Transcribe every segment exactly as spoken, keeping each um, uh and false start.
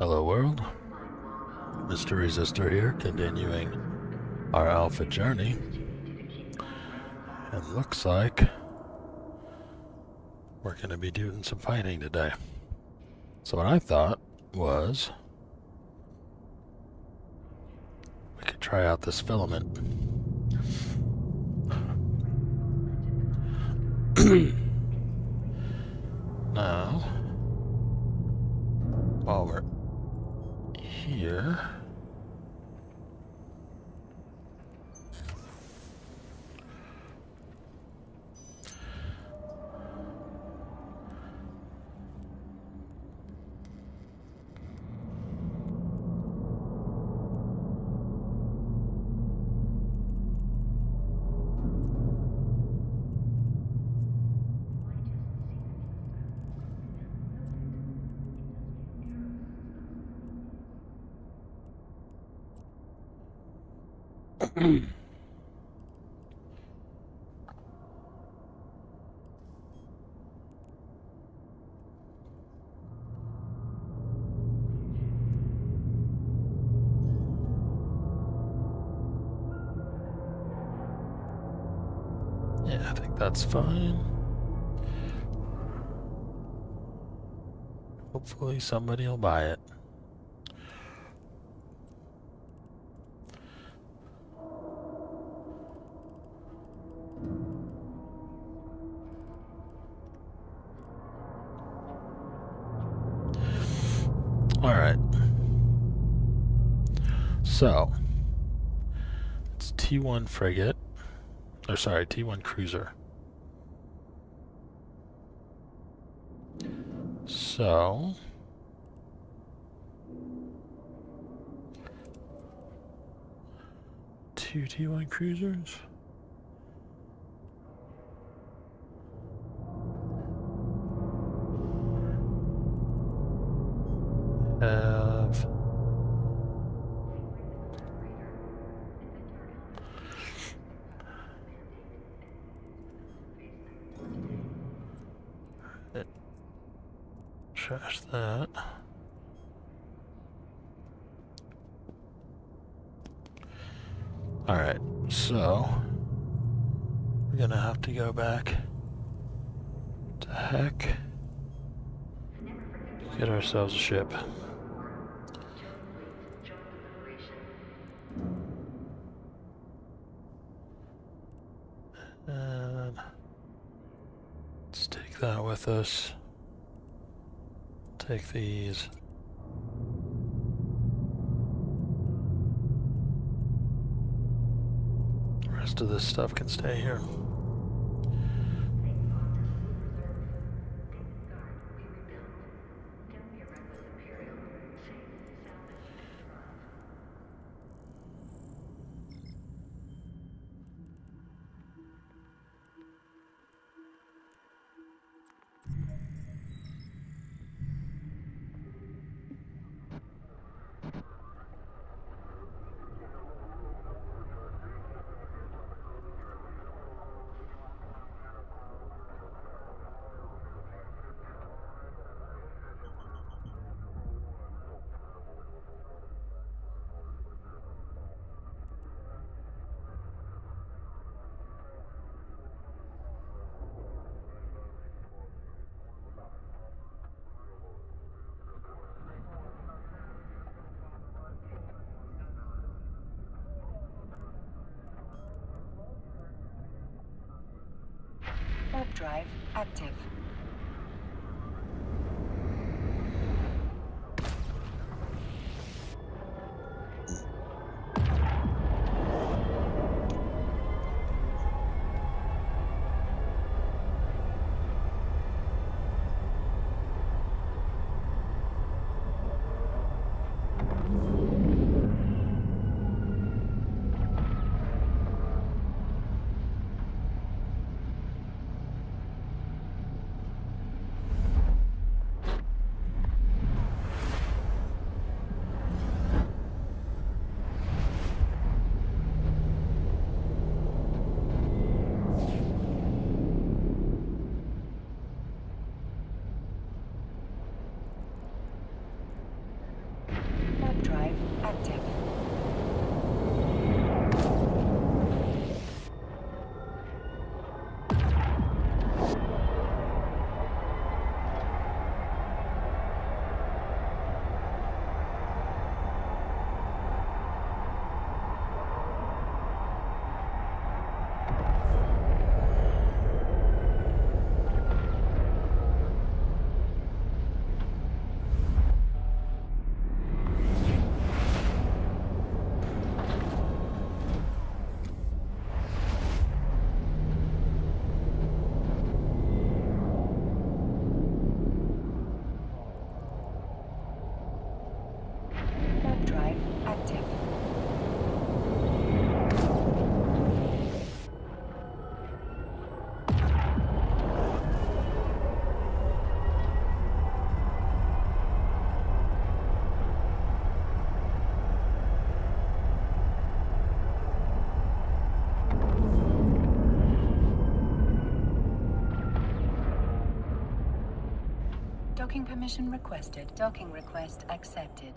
Hello world, Mister Resistor here, continuing our alpha journey. It looks like we're going to be doing some fighting today. So what I thought was we could try out this filament. Now, while we're here, yeah, I think that's fine. Hopefully somebody will buy it. All right. So, it's T one frigate, or sorry, T one cruiser. So, two T one cruisers. Have it. Trash that. All right, so we're gonna have to go back to heck, get ourselves a ship. And let's take that with us. Take these. The rest of this stuff can stay here. Warp drive active. Warp drive active. Drive active. Docking permission requested. Docking request accepted.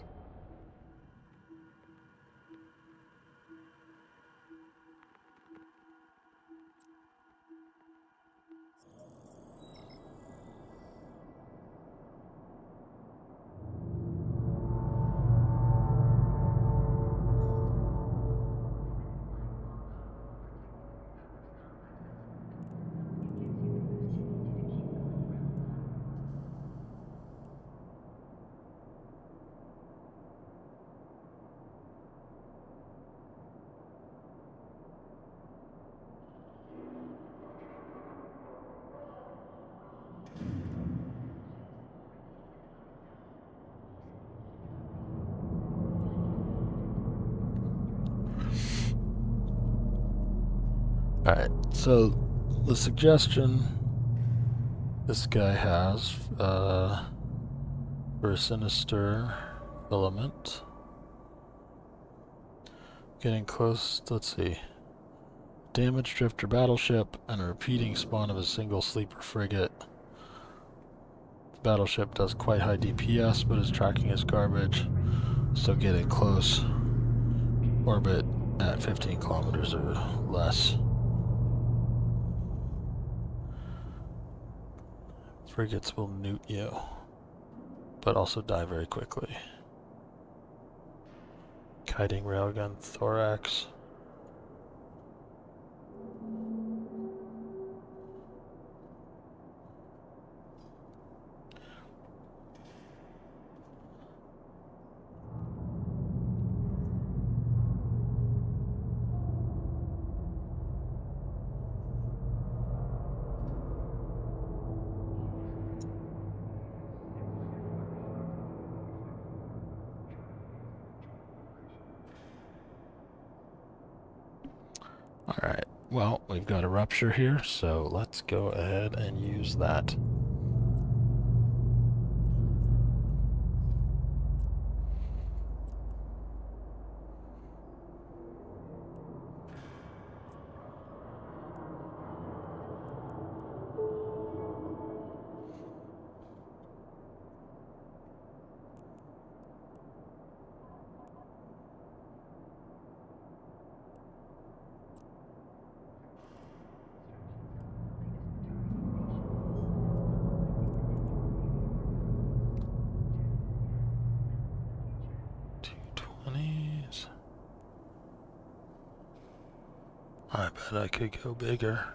Alright, so the suggestion this guy has uh, for a sinister filament. Getting close, let's see. Damaged drifter battleship and a repeating spawn of a single sleeper frigate. The battleship does quite high D P S, but is tracking as garbage, so getting close. Orbit at fifteen kilometers or less. Frigates will newt you, but also die very quickly. Kiting railgun thorax. Alright, well, we've got a rupture here, so let's go ahead and use that. I bet I could go bigger.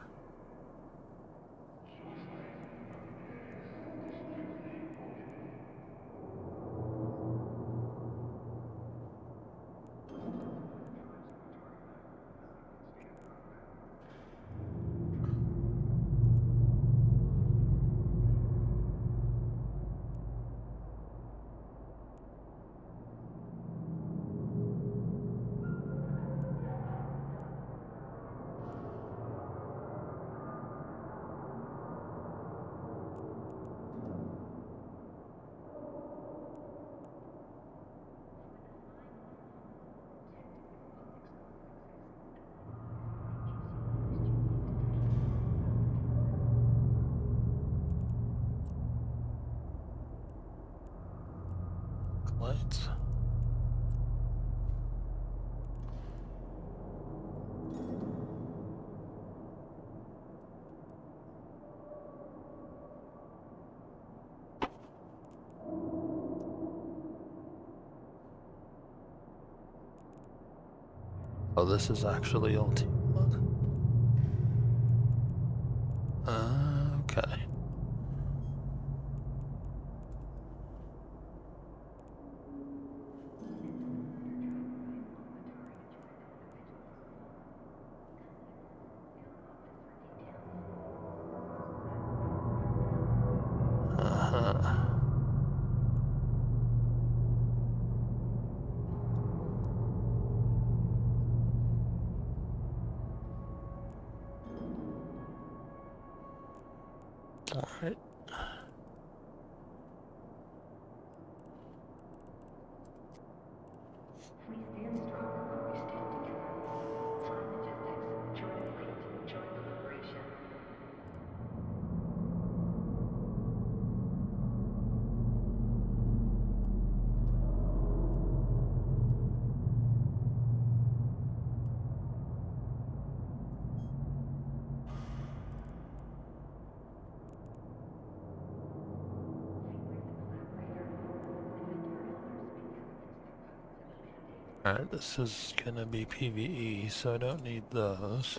Lights. Oh, this is actually L T one. Uh, okay. Uh-huh. All right. Alright, this is gonna be P V E, so I don't need those.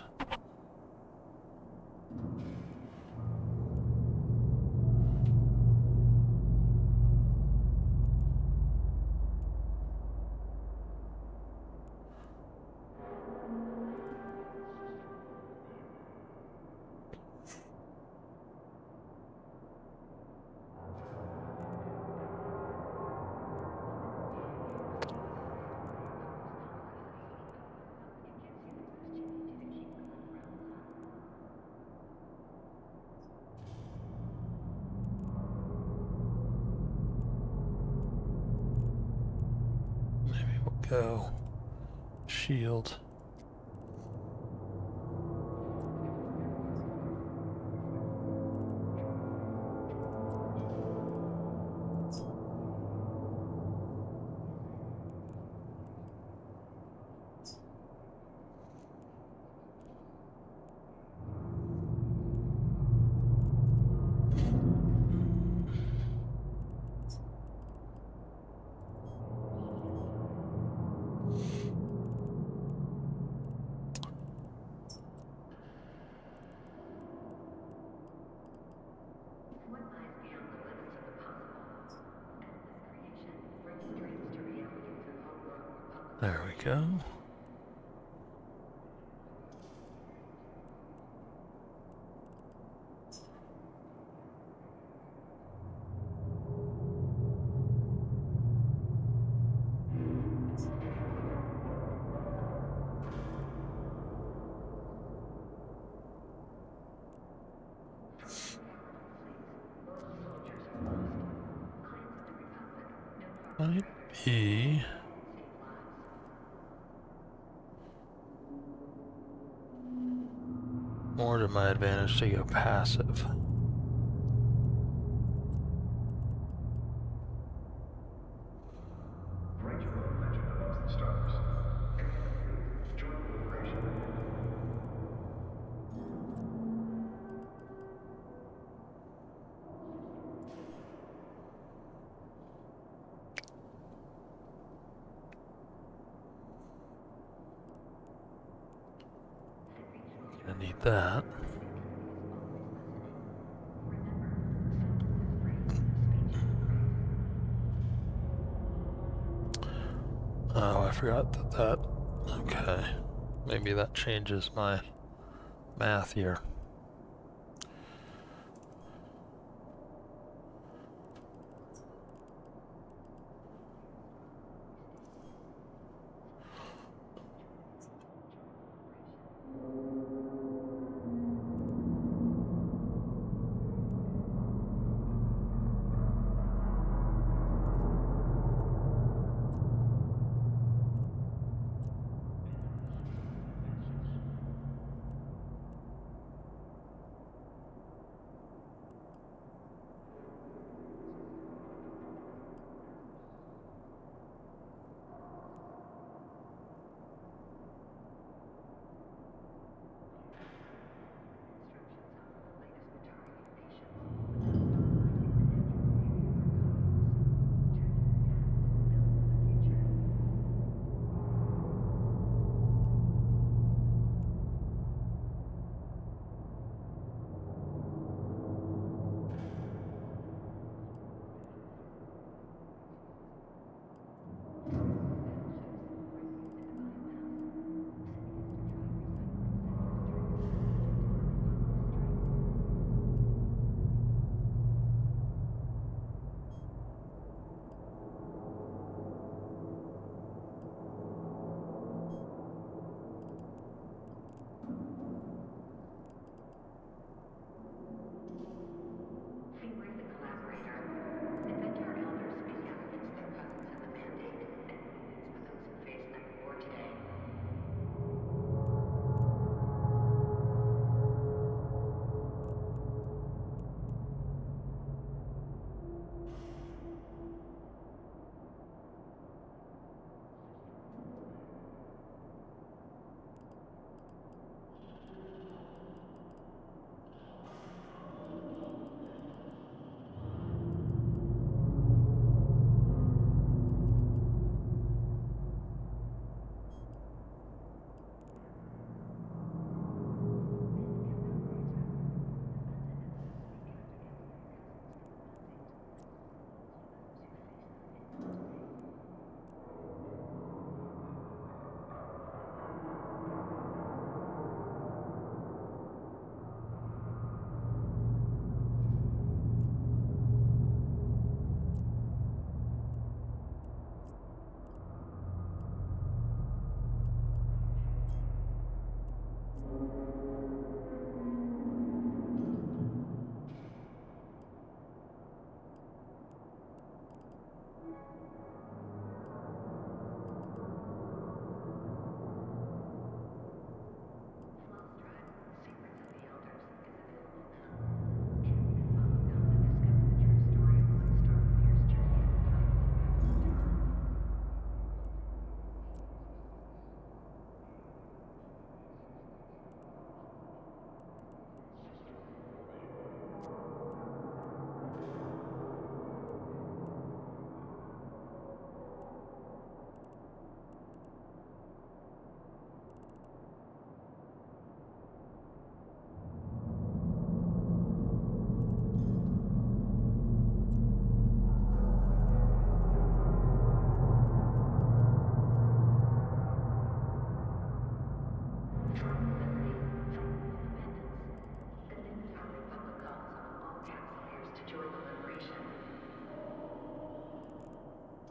Maybe we'll go shield. There we go. Might be more to my advantage to go passive. I need that. Oh, I forgot that that, okay. Maybe that changes my math here.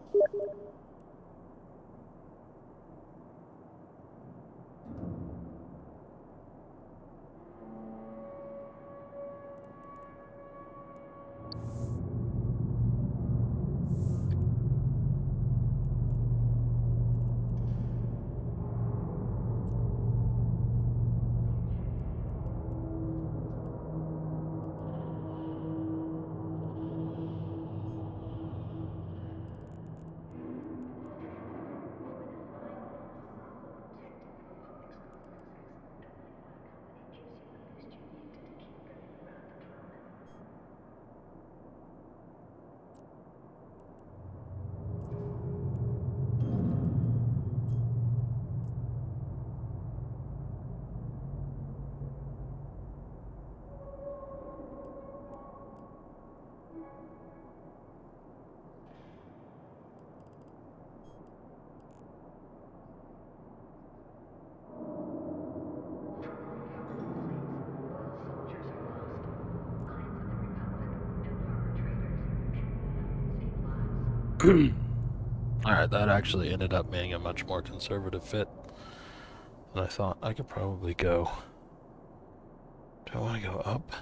Alright, that actually ended up being a much more conservative fit than I thought. I could probably go... Do I want to go up?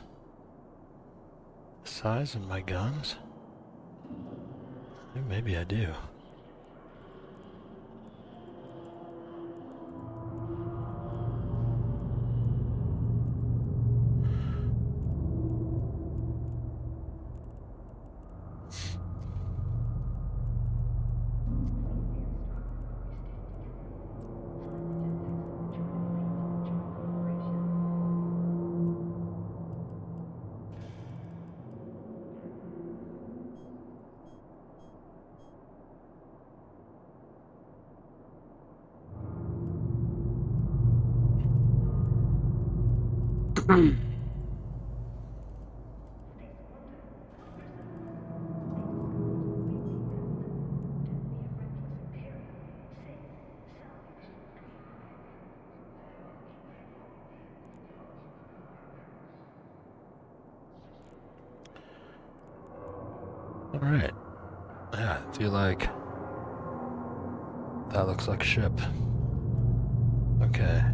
Size in my guns? I think maybe I do. Alright. Yeah, I feel like that looks like a ship. Okay.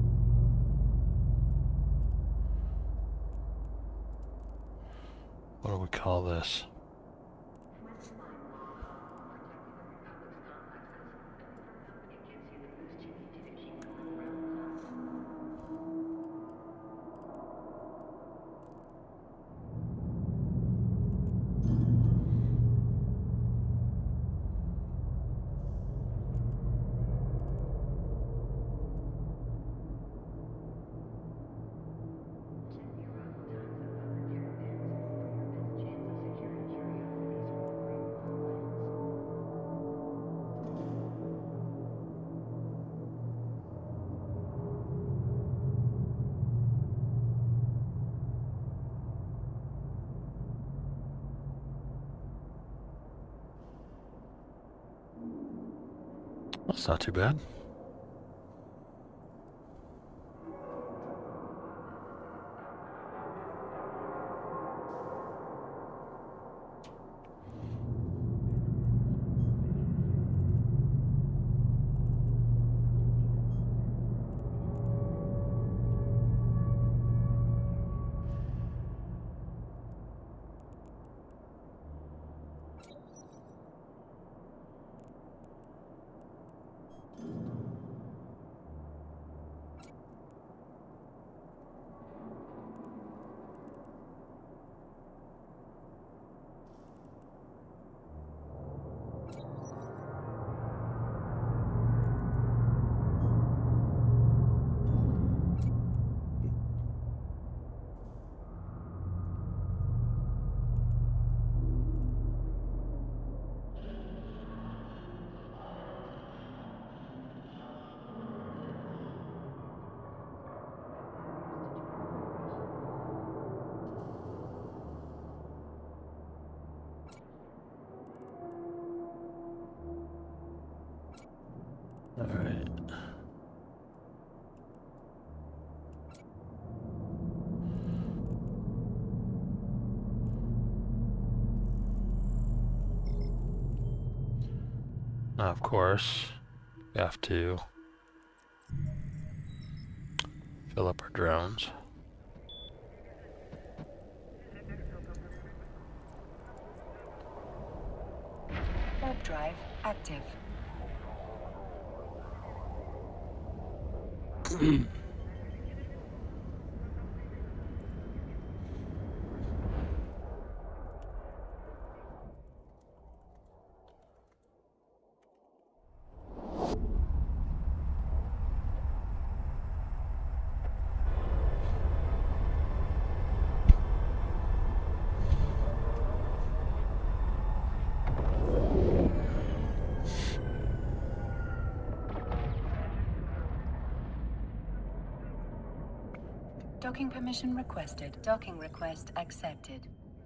What do we call this? That's not too bad. All right. Now, of course, we have to fill up our drones. Warp drive active. Docking permission requested. Docking request accepted.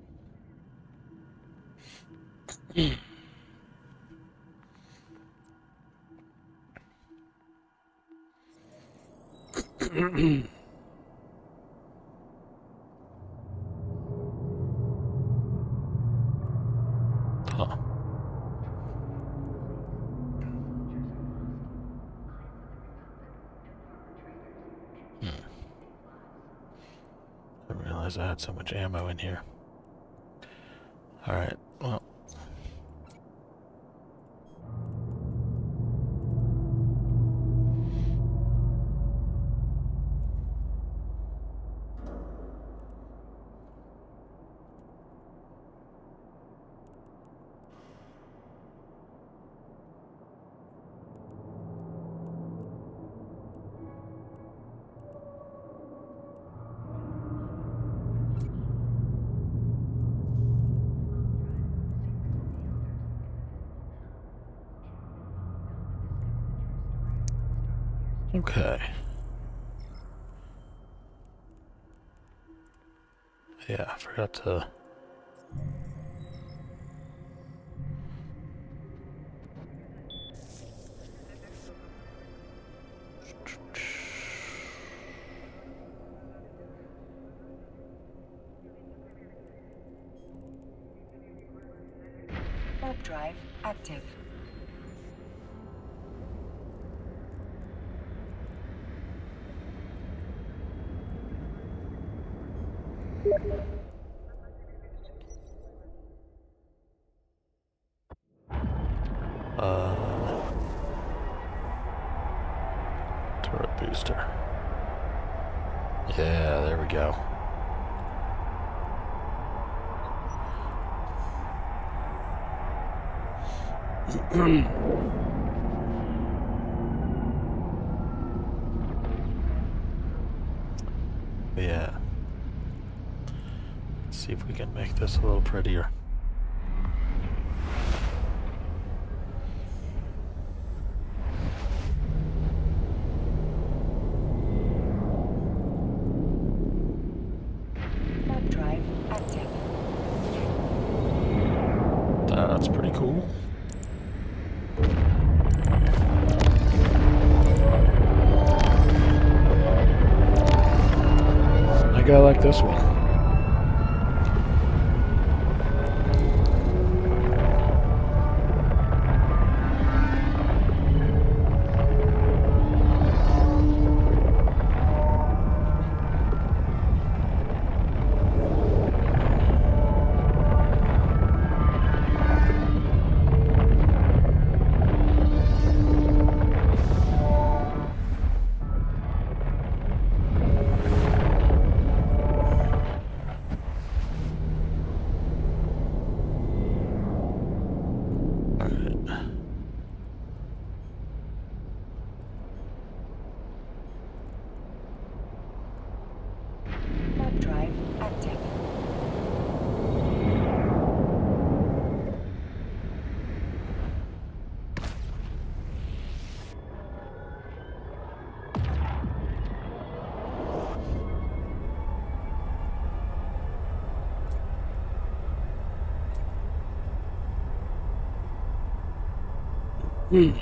Huh. Hmm. I didn't realize I had so much ammo in here. Alright, well. Okay. Yeah, I forgot to... Warp drive active. Uh... Turret booster. Yeah, there we go. Yeah. Let's see if we can make this a little prettier. Warp drive active. That's pretty cool. I think I like this one. Warp drive active. Hmm.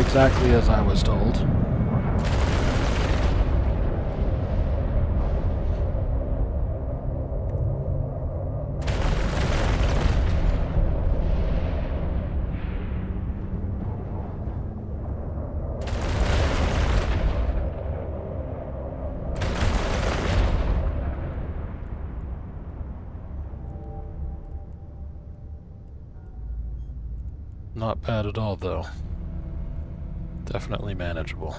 exactly as I was told. Not bad at all, though. Definitely manageable.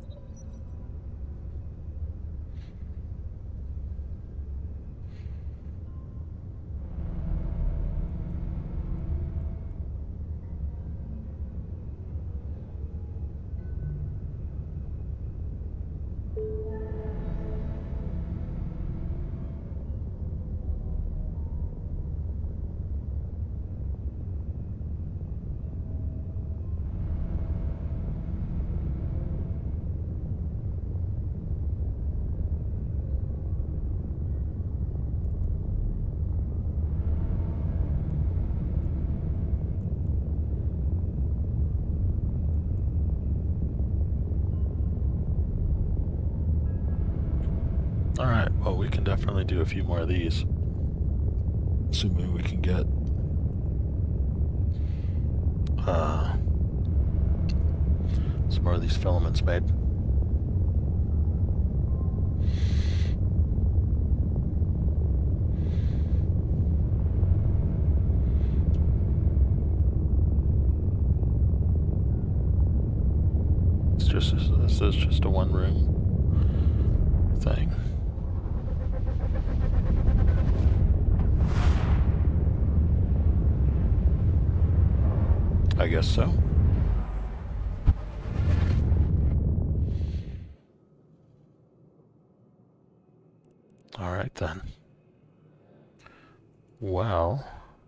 Alright, well, we can definitely do a few more of these. Assuming we can get uh, some more of these filaments made. It's just, this is just a one room thing. I guess so. All right then. Well,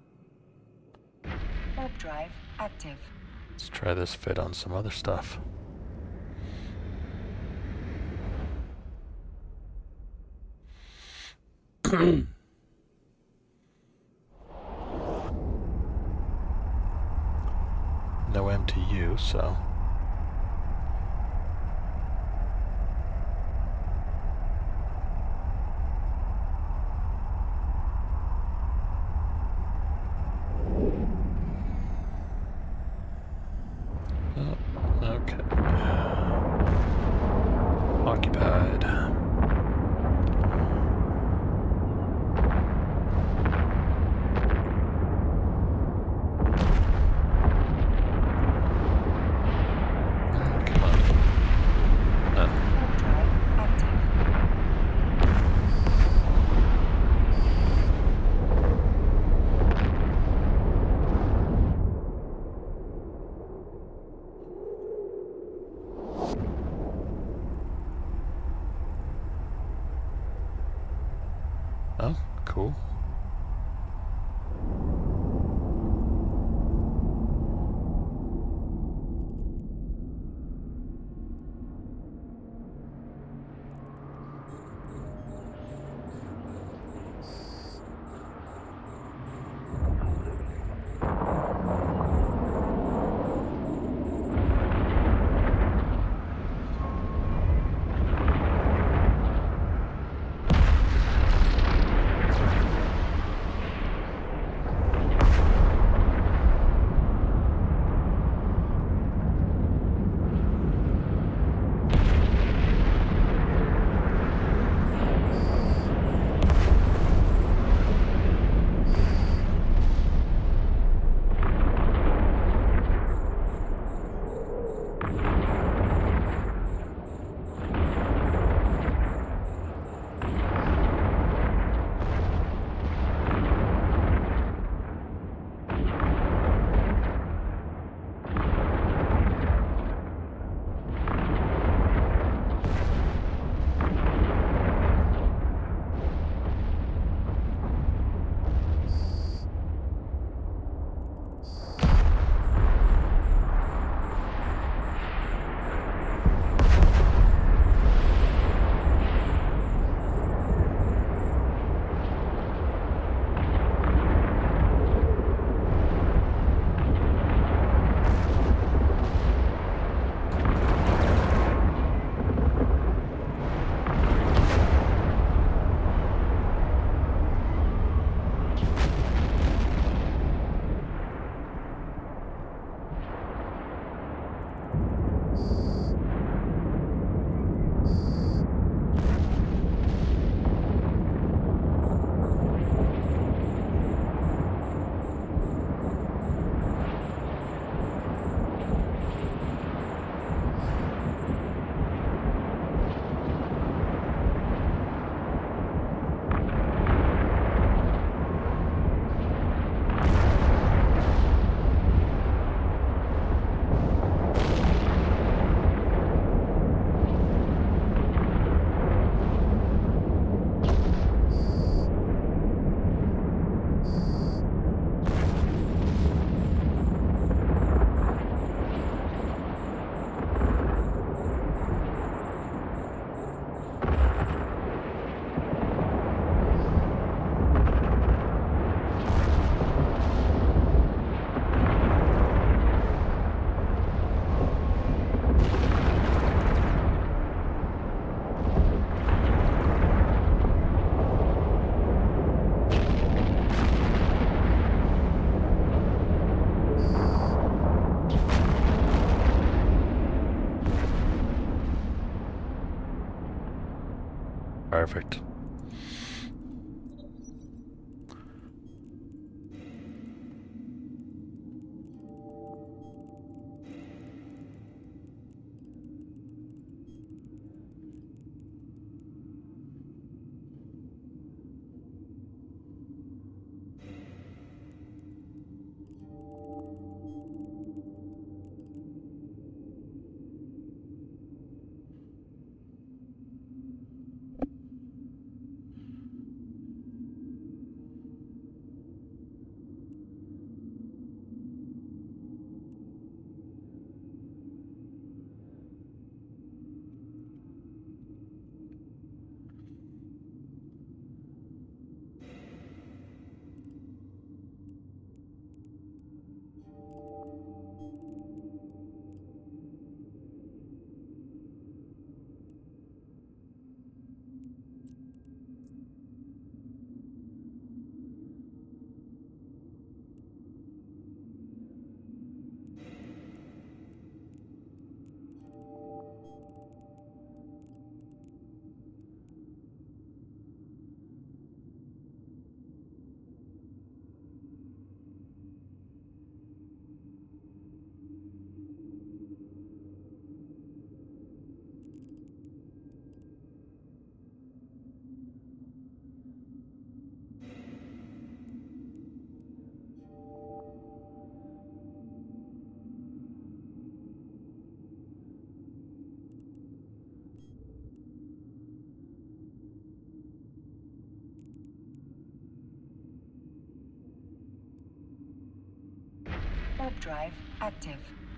Warp drive active. Let's try this fit on some other stuff. No M T U, so oh, okay. Occupied. Oh, cool. Perfect. Warp drive active.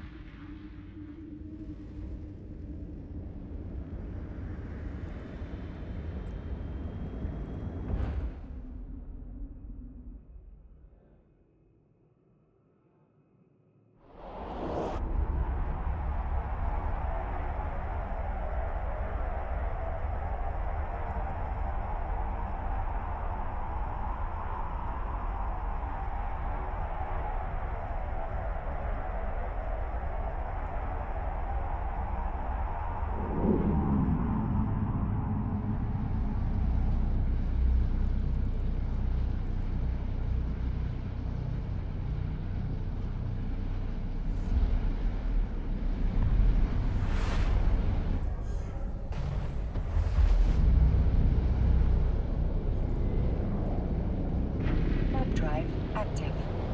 Warp drive active.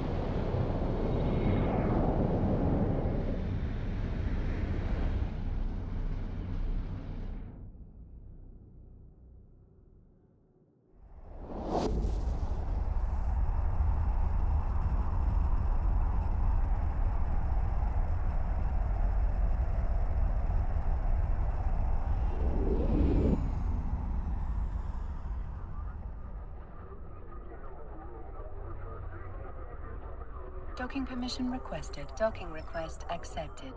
Docking permission requested. Docking request accepted.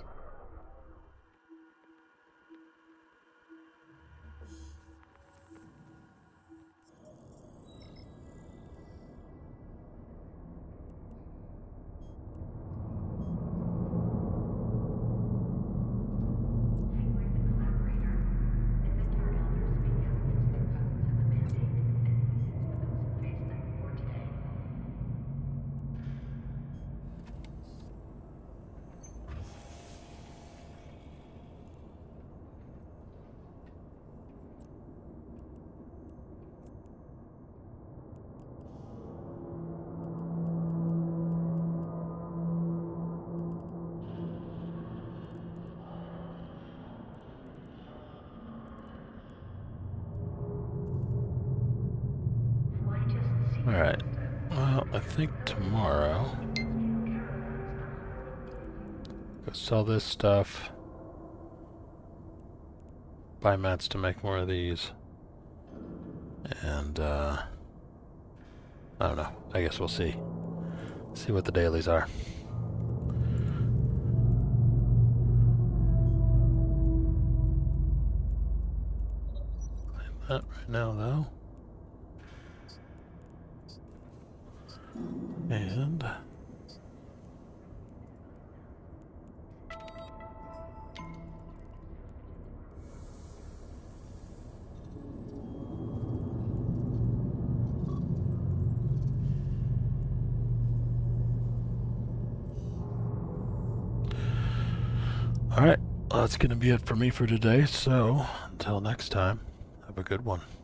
Alright. Well, I think tomorrow go sell this stuff. Buy mats to make more of these. And uh I don't know. I guess we'll see. See what the dailies are. Claim that right now though. And Alright, well, that's going to be it for me for today, so until next time, have a good one.